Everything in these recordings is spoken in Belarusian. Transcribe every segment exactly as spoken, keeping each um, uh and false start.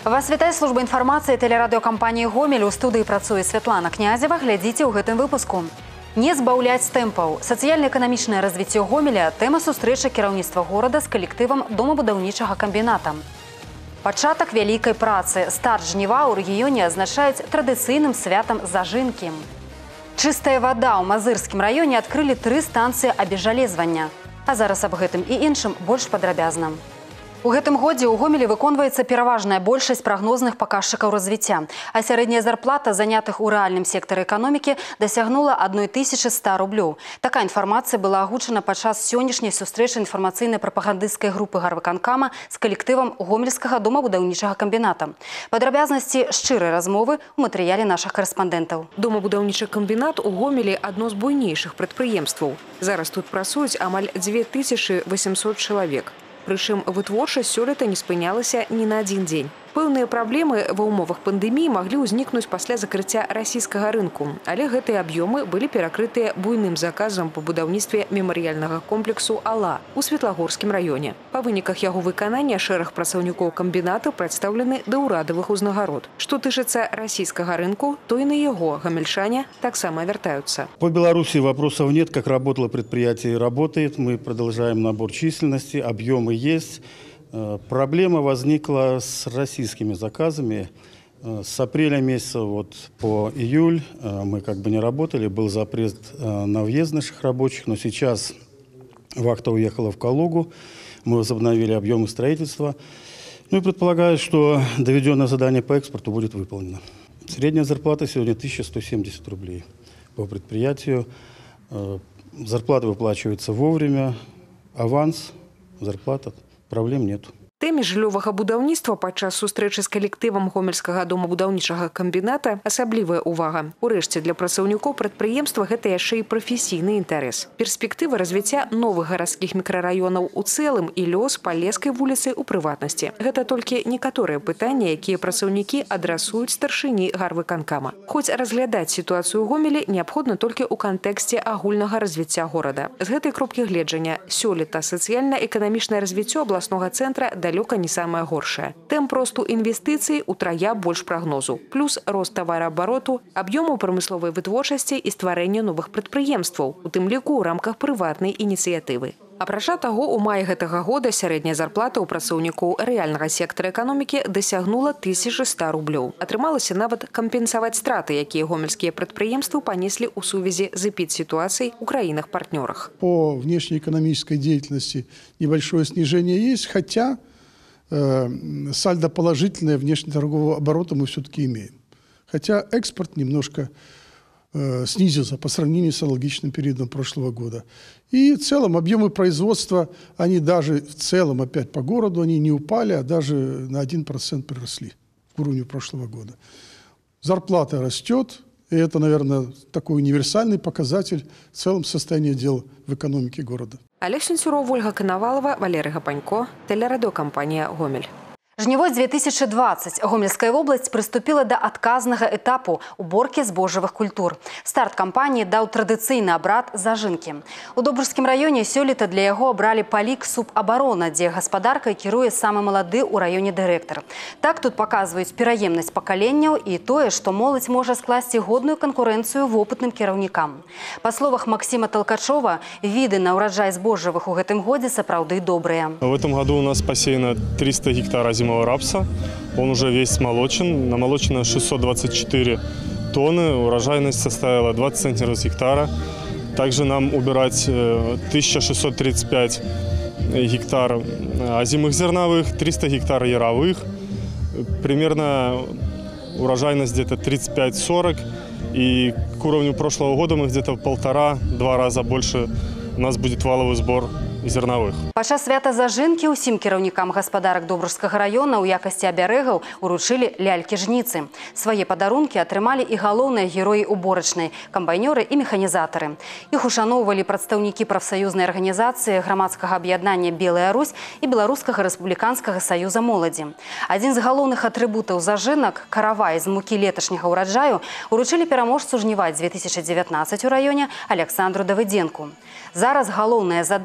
Вас вітае служба інфармацыі тэлерадыёкампаніі «Гомель». У студыі працуе Святлана Князева. Глядзіце ў гэтым выпуску. Не збаўляць тэмпаў. Сацыяльна-эканамічнае развіццё Гомеля – тэма сустрэчы кіраўніцтва горада з калектывам домабудаўнічага камбіната. Пачатак вялікай працы. Старт жніва ў рэгіёне азначаюць традыцыйным святам зажынкі. Чыстая вада. У Мазырскім раёне адкрылі тры станцыі абезжалезвання. А зараз аб гэтым і іншым больш падрабязна. У гэтым годзе ў Гомелі выконваецца пераважная большасць прагнозных паказчыкаў развіцця, а сярэдняя зарплата занятых у рэальным сектары эканомікі дасягнула адной тысячы ста рублёў. Такая інфармацыя была агучана падчас сённяшняй сустрэчы інфармацыйнай прапагандысцкай групы гарвыканкама з калектывам гомельскага домабудаўнічага камбіната. Падрабязнасці шчырай размовы ў матэрыяле нашых карэспандэнтаў. Домабудаўнічы камбінат у Гомелі адно з буйнейшых прадпрыемстваў. Зараз тут працуюць амаль дзве тысячы васемсот чалавек. Прычым вытворчасць сёлета не спынялася ні на адзін дзень. Пэўныя праблемы ва ўмовах пандэміі маглі ўзнікнуць пасля закрыцця расійскага рынку, але гэтыя аб'ёмы былі перакрытыя буйным заказам па будаўніцтве мемарыяльнага комплексу «Ала» у Светлагорскім раёне. Па выніках яго выканання шэраг працаўнікоў камбіната прадстаўлены да ўрадавых узнагарод. Што тычыцца расійскага рынку, то і на яго гамельчане таксама вяртаюцца. По Беларуси вопросов нет, как работало предприятие, работает. Мы продолжаем набор численности, объемы есть. Проблема возникла с российскими заказами. С апреля месяца вот по июль мы как бы не работали, был запрет на въезд наших рабочих, но сейчас вахта уехала в Калугу, мы возобновили объемы строительства. Ну и предполагаю, что доведенное задание по экспорту будет выполнено. Средняя зарплата сегодня тысяча сто семьдесят рублей по предприятию. Зарплата выплачивается вовремя, аванс, зарплата. Проблем нет. Тэме жыллёвага будаўніцтва падчас сустрэчы з калектывам гомельскага домабудаўнічага камбіната асаблівая ўвага. Урэшце, для працаўнікоў прадпрыемства гэта яшчэ і прафесійны інтарэс. Перспектывы развіцця новых гарадскіх мікрараёнаў у цэлым і лёс Палескай вуліцы ў прыватнасці. Гэта толькі некаторыя пытанні, якія працаўнікі адрасуюць старшыні гарвыканкама. Хоць разглядаць сітуацыю ў Гомелі неабходна толькі ў кантэксце агульнага развіцця горада. З гэтай кропкі гледжання сёлета сацыяльна-эканамічнае развіццё абласнога цэнтра далёка не самае горшае. Тэмп росту інвестыцый утрая больш прагнозу. Плюс рост тавараабароту, аб'ёму прамысловай вытворчасці і стварэння новых прадпрыемстваў, у тым ліку ў рамках прыватнай ініцыятывы. Апрача таго, у маі гэтага года сярэдняя зарплата ў працаўнікоў рэальнага сектара эканомікі дасягнула тысячы ста рублёў. Атрымалася нават кампенсаваць страты, якія гомельскія прадпрыемствы панеслі ў сувязі з эпідсітуацыяй у краінах-партнёрах. По внешнеэкономической деятельности небольшое снижение есть, хотя э, сальдо положительное внешнеторгового оборота мы все-таки имеем. Хотя экспорт немножко э, снизился по сравнению с аналогичным периодом прошлого года. И в целом объемы производства, они даже в целом опять по городу, они не упали, а даже на один процент приросли к уровню прошлого года. Зарплата растет, и это, наверное, такой универсальный показатель в целом состояния дел в экономике города. Олег Сенцюров, Ольга Коновалова, Валерий Гапанько, телерадиокомпания «Гомель». Жніво две тысячи двадцать. Гомельская область приступила до отказного этапу уборки збожжавых культур. Старт кампании дал традыцыйны абрад зажынкі. У Добрскім раёне сёлета для яго абралі палік субабарона, дзе гаспадаркай кіруе самы малады ў раёне дырэктар. Так тут паказваюць пераемнасць пакаленняў і тое, што моладзь можа скласці годную канкурэнцыю вопытным кіраўнікам. Па словах Максима Толкачова, виды на ўраджай збожжавых у гэтым годзе сапраўды добрыя. В этом году у нас посеяно триста гектаров зимового рапса. Он уже весь смолочен. Намолочено шестьсот двадцать четыре тонны. Урожайность составила двадцать центнеров с гектара. Также нам убирать тысяча шестьсот тридцать пять гектар озимых зерновых, триста гектар яровых. Примерно урожайность где-то тридцать пять сорок. И к уровню прошлого года мы где-то в полтора-два раза больше у нас будет валовый сбор зерновых. Падчас свята зажынкі ўсім кіраўнікам гаспадарак Добрскага раёна ў якасці абярэгаў уручылі лялькі-жніцы. Свае падарункі атрымалі і галоўныя героі уборачнай – камбайнёры і механізатары. Іх ушаноўвалі прадстаўнікі прафсаюзнай арганізацыі грамадскага аб'яднання «Белая Русь» і Беларускага рэспубліканскага саюза моладзі. Адзін з галоўных атрыбутаў зажынак – каравай з мукі леташняга ўраджаю уручылі пераможцу жніва две тысячи девятнадцать у раёне Александру Давыденку. Зараз галоўная задача – сабраць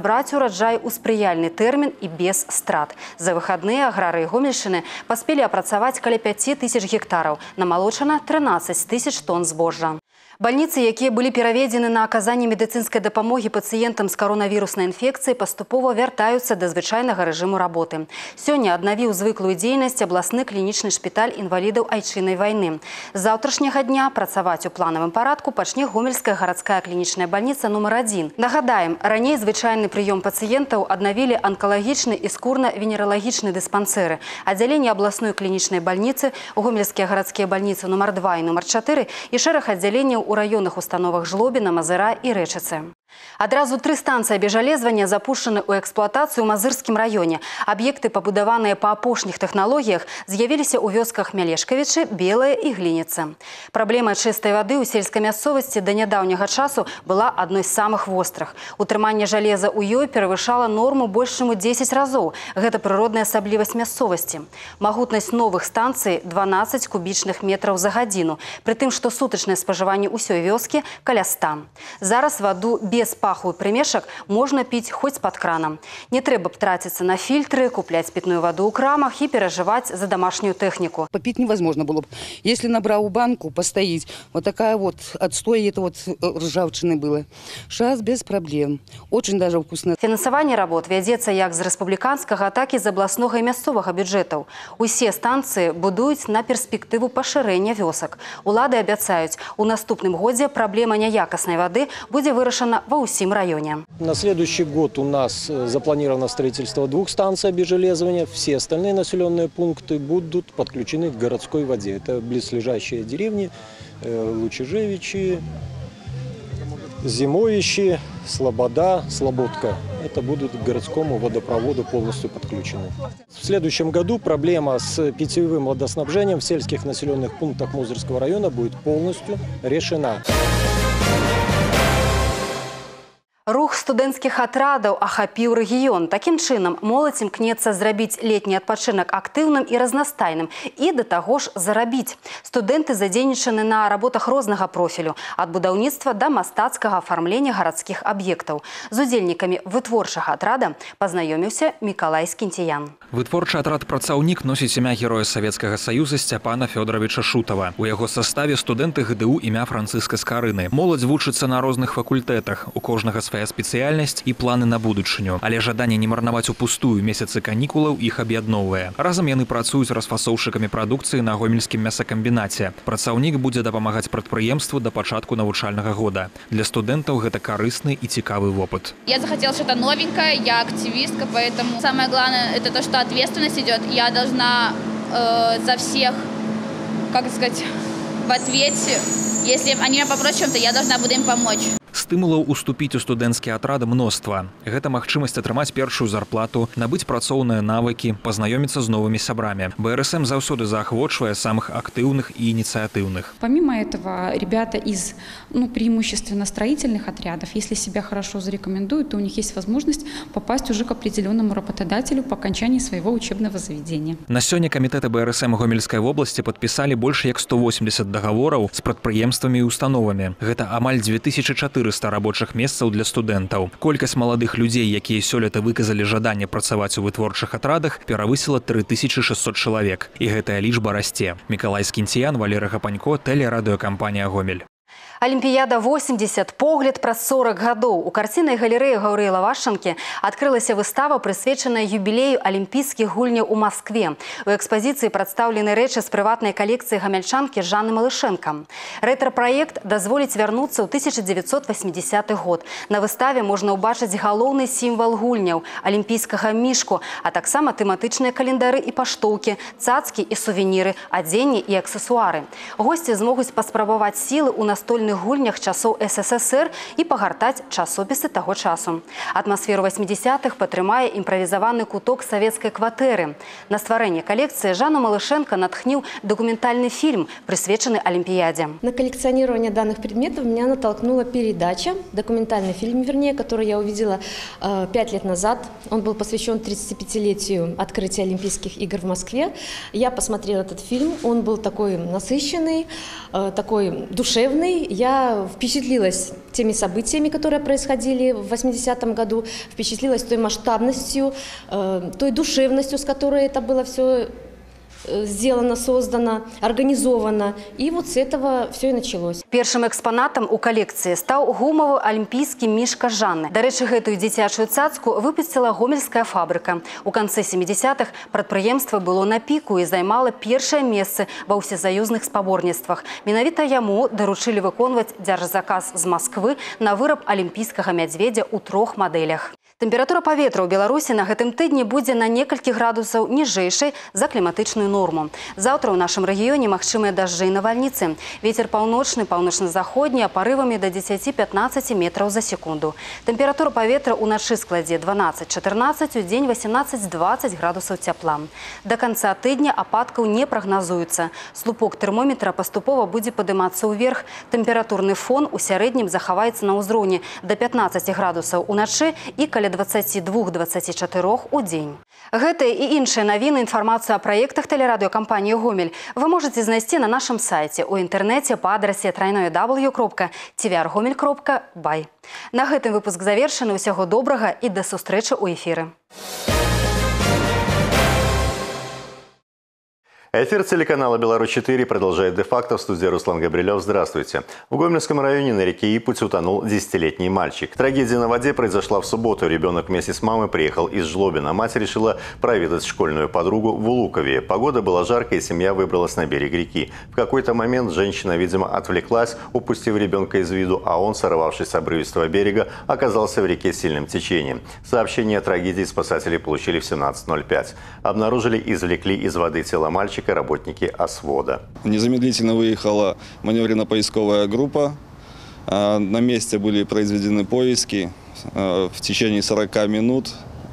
сабраць ураджай у спрыяльны тэрмін і без страт. За выхадныя аграрыі Гомельшчыны паспелі апрацаваць каля пяці тысяч гектараў, намалочана трынаццаць тысяч тонн збожжа. Больніцы, якія былі пераведзены на аказанне медыцынскай дапамогі пацыентам з каронавіруснай інфекцыяй, паступова вяртаюцца да звычайнага рэжыму работы. Сёння аднавіў звыклую дзейнасць абласны клінічны шпіталь інвалідаў айчыннай вайны. З заўтрашняга дня працаваць у планавым парадку пачне Гомельская гарадская клінічная бальніца нумар адзін. Нагадаем, раней звычайны прыём пацыентаў аднавілі анкалагічны і скурна-венералагічны дыспансеры, аддзяленне абласной клінічнай бальніцы, Гомельскія гарадскія бальніцы нумар два і нумар чатыры і шэраг аддзяленняў у раённых установах Жлобіна, Мазыра і Рэчыцы. Адразу тры станцыі абежалезвання запушчаны ў эксплуатацыю ў Мазырскім раёне. Аб'екты, пабудаваныя па апошніх тэхналогіях, з'явіліся ў вёсках Мялешкавічы, Белая і Глініца. Праблема чыстай вады ў сельскай мясцовасці да нядаўняга часу была адной з самых вострых. Утрыманне жалеза ў ёй перавышала норму больш чым у дзесяць разоў. Гэта прыродная асаблівасць мясцовасці. Магутнасць новых станцый – дванаццаць кубічных метраў за гадзіну, пры тым, што сутачнае спажыванне ўсёй вёскі каля ста. Зараз ваду без Без паху і прымешак можна піць хоць з-пад крана. Не трэба б траціцца на фильтры, купляць питную воду ў крамах і пераживать за домашнюю технику. Попить невозможно было бы. Если набрал банку, постоить, вот такая вот отстой, это вот ржавчины было. Сейчас без проблем. Очень даже вкусно. Фінансаванне работ вядзецца як з рэспубліканскага, так і з абласнога і мясцовага бюджэтаў. Усе станцыі будуюць на перспектыву пашырэння вёсак. Улады абяцаюць, у наступным годзе праблема няякаснай вады будзе вырашана во усім районе. На следующий год у нас запланировано строительство двух станций обезжелезывания. Все остальные населенные пункты будут подключены к городской воде. Это близлежащие деревни, Лучежевичи, Зимовичи, Слобода, Слободка. Это будут к городскому водопроводу полностью подключены. В следующем году проблема с питьевым водоснабжением в сельских населенных пунктах Мозырского района будет полностью решена. Рух студэнцкіх атрадаў ахапіў рэгіён. Такім чынам, моладзь імкнецца зрабіць летні адпачынак актыўным і разнастайным і да таго ж зарабіць. Студэнты задзейнічаны на работах рознага профілю, ад будаўніцтва да мастацкага афармлення гарадскіх аб'ектаў. З удзельнікамі вытворчага атрада пазнаёміўся Мікалай Скінціян. Вытворчы атрад «Працаўнік» носіць імя героя Савецкага Саюза Сцяпана Фёдоровича Шутава. У яго составе студэнты ГДУ імя Францыска Скарыны. Моладзь вучыцца на розных факультэтах. У кожнага свая спецыяльнасць і планы на будучыню. Але жаданне не марнаваць упустую месяцы канікулаў іх аб'ядноўвае. Разам яны працуюць расфасоўшчыкамі прадукцыі на гомельскім мясакамбінаце. Працаўнік будзе дапамагаць прадпрыемству да пачатку навучальнага года. Для студэнтаў гэта карысны і цікавы вопыт. Я захотела что-то новенькое, я активистка, поэтому самое главное это то, что ответственность идет. Я должна э, за всех, как сказать, в ответе. Если они меня попросят чем-то, я должна буду им помочь. Стымулаў уступіць у студэнцкі атрад мноства. Гэта магчымасць атрымаць першую зарплату, набыць працоўныя навыкі, пазнаёміцца з новымі сябрамі. БРСМ заўсёды заахвочвае самых актыўных і ініцыятыўных. Помимо этого, ребята из ну, преимущественно строительных отрядов, если себя хорошо зарекомендуют, то у них есть возможность попасть уже к определенному работодателю по окончании своего учебного заведения. На сёння камітэты БРСМ Гомельскай вобласці падпісалі больш як сто восемьдесят дагавораў з прадпрыемствамі і установамі. Гэта амаль две тысячи четыреста рабочых месцаў для студэнтаў. Колькасць маладых людзей, якія сёлета выказалі жаданне працаваць у вытворчых атрадах, перавысіла три тысячи шестьсот чалавек. І гэтая лічба расце. Мікалай Скінціян, Валерый Гапанько, тэлерадыёкампанія «Гомель». Олимпиада восемьдесят. Погляд праз сорок гадоў. У карціннай галерэі Гаўрыла Вашчанкі адкрылася выстава, прысвечаная юбілею алімпійскіх гульняў у Маскве. У экспазіцыі прадстаўлены рэчы з прыватнай калекцыі гамяльчанкі Жанны Малышэнка. Рэтра-праект дазволіць вярнуцца ў тысяча дзевяцьсот восьмидесяты год. На выставе можна ўбачыць галоўны сімвал гульняў – алімпійскага мішку, а таксама тэматычныя календары і паштоўкі, цацкі і сувеніры, адзенне і аксесуары. Госці змогуць паспрабаваць сілы ў настольных гульнях часоў СССР і пагартаць часопісы таго часу. Атмасферу восьмидесятых падтрымае імправізаваны куток савецкай кватэры. На стварэнне калекцыі Жанну Малышэнка натхніў документальный фильм, присвяченный Олимпиаде. На коллекционирование данных предметов меня натолкнула передача, документальный фильм, вернее, который я увидела э, пять лет назад. Он был посвящен тридцатипятилетию открытия Олимпийских игр в Москве. Я посмотрела этот фильм, он был такой насыщенный, э, такой душевный. я впечатлилась теми событиями, которые происходили в восьмидесятом году, впечатлилась той масштабностью, той душевностью, с которой это было все сделано, создано, организовано. И вот с этого все и началось. Першым экспонатом у калекцыі стаў гумавы алімпійскі мішка Жанны. Дарэчы, гэтую дзіцячую цацку выпусціла гомельская фабрыка. У канцы сямідзесятых прадпрыемства было на піку і займала першае месца ва ўсесаюзных спаборніцтвах. Менавіта яму даручылі выконваць дзяржзаказ з Масквы на выраб алімпійскага мядзведзя ў трох мадэлях. Тэмпература паветра ў Беларусі на гэтым тыдні будзе на некалькі градусаў ніжэйшай за кліматычную норму. Заўтра ў нашым рэгіёне магчымыя дажджы і навальніцы. Вецер паўночны, паўночна-заходні, а парывамі да дзесяці-пятнаццаці метраў за секунду. Тэмпература паветра ўначы складзе дванаццаць-чатырнаццаць, у дзень васемнаццаць-дваццаць градусаў цяпла. Да канца тыдня ападкаў не прагназуецца. Слупок тэрмометра паступова будзе падымацца ўверх. Тэмпературны фон у сярэднім захаваецца на ўзроўні да пятнаццаці градусаў уначы і каля дваццаці двух - дваццаці чатырох у дзень. Гэтыя і іншыя навіны, інфармацыю о праектах тэлерадыёкампаніі «Гомель» вы можете знайсці на нашым сайце ў інтэрнэце па адрасе трайное дабл ю кропка ти ви ар гомель кропка бай. На гэтым выпуск завершаны. Усяго добрага і да сустрэчы ў эфіры. Эфир телеканала «Беларусь четыре» продолжает де-факто. В студии Руслан Габрилев. Здравствуйте. В Гомельском районе на реке Ипуть утонул десятилетний мальчик. Трагедия на воде произошла в субботу. Ребенок вместе с мамой приехал из Жлобина. Мать решила проведать школьную подругу в Улукове. Погода была жаркая, и семья выбралась на берег реки. В какой-то момент женщина, видимо, отвлеклась, упустив ребенка из виду, а он, сорвавшись с обрывистого берега, оказался в реке с сильным течением. Сообщение о трагедии спасатели получили в семнадцать ноль пять. Обнаружили и извлекли из воды тело мальчика работники ОСВОДа. Незамедлительно выехала маневренно-поисковая группа. На месте были произведены поиски. В течение сорока минут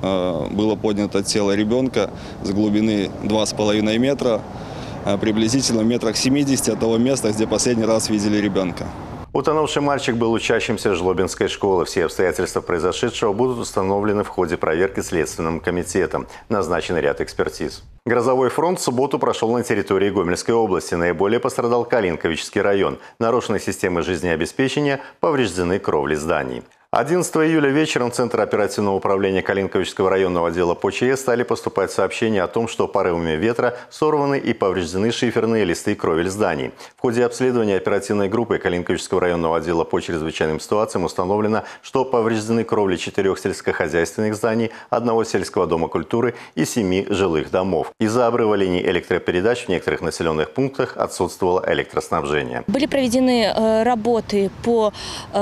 было поднято тело ребенка с глубины два с половиной метра, приблизительно в метрах семидесяти от того места, где последний раз видели ребенка. Утонувший мальчик был учащимся Жлобинской школы. Все обстоятельства произошедшего будут установлены в ходе проверки Следственным комитетом. Назначен ряд экспертиз. Грозовой фронт в субботу прошел на территории Гомельской области. Наиболее пострадал Калинковичский район. Нарушены системы жизнеобеспечения, повреждены кровли зданий. одиннадцатого июля вечером в Центр оперативного управления Калинковичского районного отдела по ЧС стали поступать сообщения о том, что порывами ветра сорваны и повреждены шиферные листы кровель зданий. В ходе обследования оперативной группы Калинковичского районного отдела по чрезвычайным ситуациям установлено, что повреждены кровли четырех сельскохозяйственных зданий, одного сельского дома культуры и семи жилых домов. Из-за обрыва линий электропередач в некоторых населенных пунктах отсутствовало электроснабжение. Были проведены э, работы по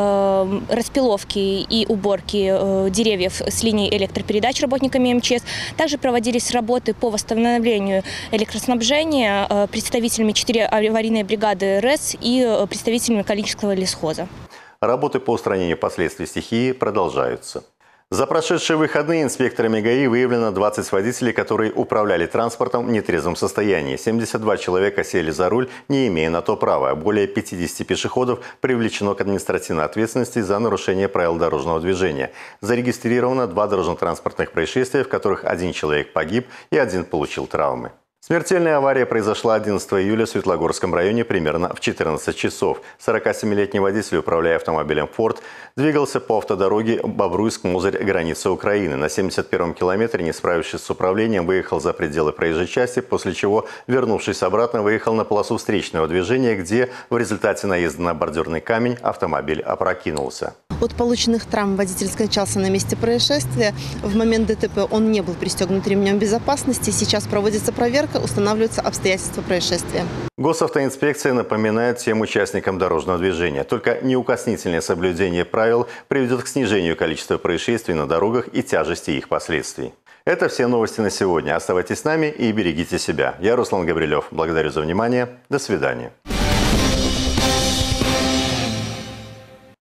э, распиловке и уборки э, деревьев с линий электропередач работниками МЧС. Также проводились работы по восстановлению электроснабжения э, представителями четырёх аварийной бригады РЭС и э, представителями Калинического лесхоза. Работы по устранению последствий стихии продолжаются. За прошедшие выходные инспекторами ГАИ выявлено двадцать водителей, которые управляли транспортом в нетрезвом состоянии. семьдесят два человека сели за руль, не имея на то права. Более пятидесяти пешеходов привлечено к административной ответственности за нарушение правил дорожного движения. Зарегистрировано два дорожно-транспортных происшествия, в которых один человек погиб и один получил травмы. Смертельная авария произошла одиннадцатого июля в Светлогорском районе примерно в четырнадцать часов. сорокасемилетний водитель, управляя автомобилем «Форд», двигался по автодороге Бобруйск-Мозырь, граница Украины. На семьдесят первом километре, не справившись с управлением, выехал за пределы проезжей части, после чего, вернувшись обратно, выехал на полосу встречного движения, где в результате наезда на бордюрный камень автомобиль опрокинулся. От полученных травм водитель скончался на месте происшествия. В момент ДТП он не был пристегнут ремнем безопасности. Сейчас проводится проверка, устанавливаются обстоятельства происшествия. Госавтоинспекция напоминает всем участникам дорожного движения. Только неукоснительное соблюдение правил приведет к снижению количества происшествий на дорогах и тяжести их последствий. Это все новости на сегодня. Оставайтесь с нами и берегите себя. Я Руслан Габрилев. Благодарю за внимание. До свидания.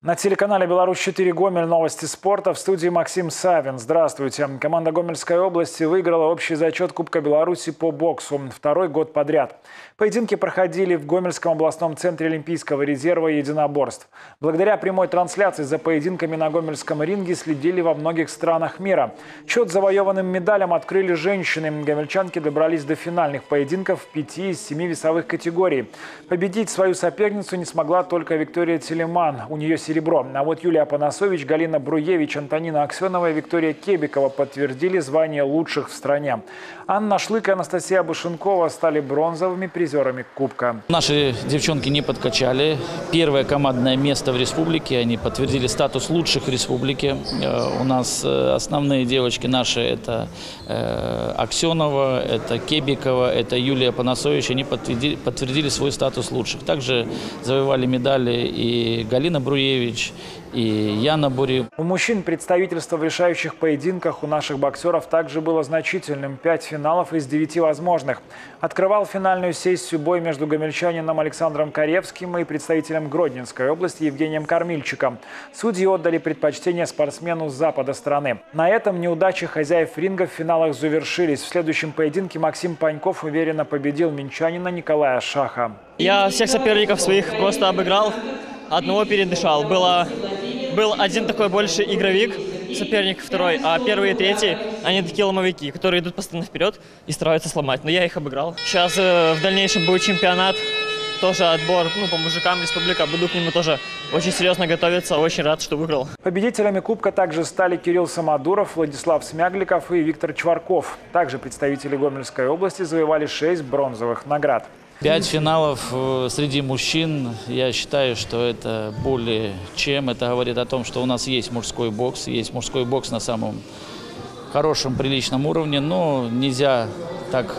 На телеканале «Беларусь четыре Гомель» новости спорта. В студии Максим Савин. Здравствуйте. Команда Гомельской области выиграла общий зачет Кубка Беларуси по боксу второй год подряд. Поединки проходили в Гомельском областном центре Олимпийского резерва и единоборств. Благодаря прямой трансляции за поединками на Гомельском ринге следили во многих странах мира. Счет завоеванным медалям открыли женщины. Гомельчанки добрались до финальных поединков в пяти из семи весовых категорий. Победить свою соперницу не смогла только Виктория Телеман. У нее серебро. А вот Юлия Панасович, Галина Бруевич, Антонина Аксенова и Виктория Кебикова подтвердили звание лучших в стране. Анна Шлык и Анастасия Бушенкова стали бронзовыми призерами Кубка. Наши девчонки не подкачали. Первое командное место в республике. Они подтвердили статус лучших в республике. У нас основные девочки наши – это Аксенова, это Кебикова, это Юлия Панасович. Они подтвердили, подтвердили свой статус лучших. Также завоевали медали и Галина Бруевич, и Яна Бури. У мужчин представительство в решающих поединках у наших боксеров также было значительным. Пять финалов из девяти возможных. Открывал финальную сессию бой между гомельчанином Александром Каревским и представителем Гродненской области Евгением Кормильчиком. Судьи отдали предпочтение спортсмену с запада страны. На этом неудачи хозяев ринга в финалах завершились. В следующем поединке Максим Паньков уверенно победил минчанина Николая Шаха. Я всех соперников своих просто обыграл. Одного передышал. Было, был один такой больше игровик, соперник второй, а первый и третий, они такие ломовики, которые идут постоянно вперед и стараются сломать. Но я их обыграл. Сейчас э, в дальнейшем будет чемпионат, тоже отбор ну, по мужикам республика. Буду к нему тоже очень серьезно готовиться, очень рад, что выиграл. Победителями Кубка также стали Кирилл Самодуров, Владислав Смягликов и Виктор Чварков. Также представители Гомельской области завоевали шесть бронзовых наград. Пять финалов среди мужчин, я считаю, что это более чем. Это говорит о том, что у нас есть мужской бокс, есть мужской бокс на самом хорошем, приличном уровне, но нельзя так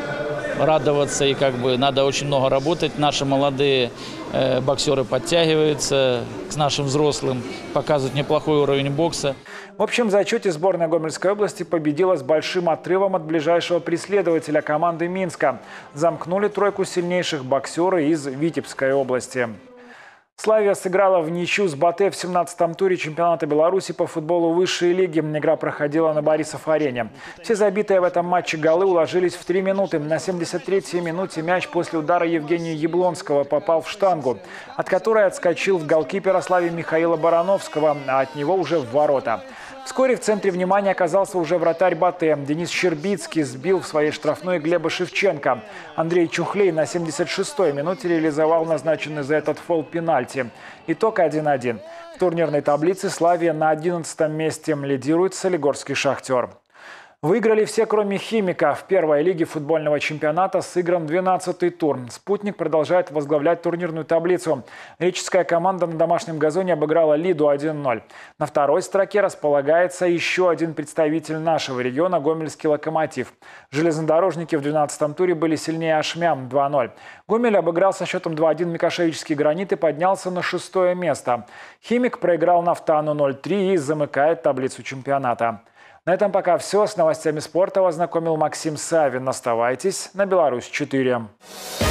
радоваться, и как бы надо очень много работать. Наши молодые э, боксеры подтягиваются к нашим взрослым, показывают неплохой уровень бокса. В общем зачете сборная Гомельской области победила с большим отрывом от ближайшего преследователя команды Минска. Замкнули тройку сильнейших боксеры из Витебской области. Славия сыграла в ничью с Батэ в семнадцатом туре чемпионата Беларуси по футболу высшей лиги. Игра проходила на Борисов-арене. Все забитые в этом матче голы уложились в три минуты. На семьдесят третьей минуте мяч после удара Евгения Яблонского попал в штангу, от которой отскочил в голкипера Славии Михаила Барановского, а от него уже в ворота. Вскоре в центре внимания оказался уже вратарь Батэ. Денис Щербицкий сбил в своей штрафной Глеба Шевченко. Андрей Чухлей на семьдесят шестой минуте реализовал назначенный за этот фол пенальти. Итог один один. В турнирной таблице Славия на одиннадцатом месте. Лидирует Солигорский «Шахтер». Выиграли все, кроме «Химика». В первой лиге футбольного чемпионата сыгран двенадцатый тур. «Спутник» продолжает возглавлять турнирную таблицу. Реческая команда на домашнем газоне обыграла «Лиду» один ноль. На второй строке располагается еще один представитель нашего региона – гомельский «Локомотив». Железнодорожники в двенадцатом туре были сильнее «Ашмям» два ноль. Гомель обыграл со счетом два один Микошевический «Гранит» и поднялся на шестое место. «Химик» проиграл «Нафтану» ноль три и замыкает таблицу чемпионата. На этом пока все. С новостями спорта вас знакомил Максим Савин. Оставайтесь на Беларусь четыре.